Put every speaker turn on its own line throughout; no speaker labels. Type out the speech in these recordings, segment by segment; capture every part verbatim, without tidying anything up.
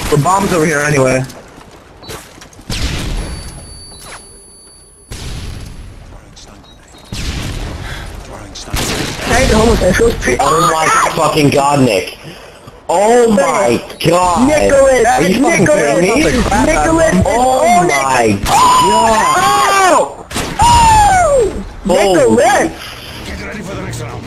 The bomb's over here anyway. Hey, homosexuals.
Oh my fucking god, Nick. Oh my god.
Nicholas!
Are you fucking kidding me?
Nicholas!
Oh my god.
Oh! Oh! Nicholas!
Get ready for the next round.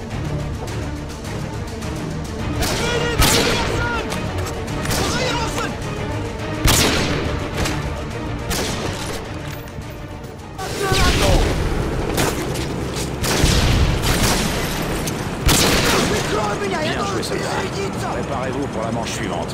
Bien joué, soldat. Préparez-vous pour la manche suivante.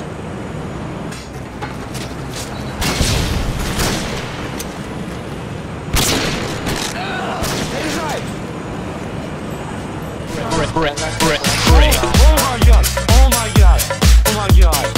Break, break, break, break. Oh my god! Oh my god! Oh my god!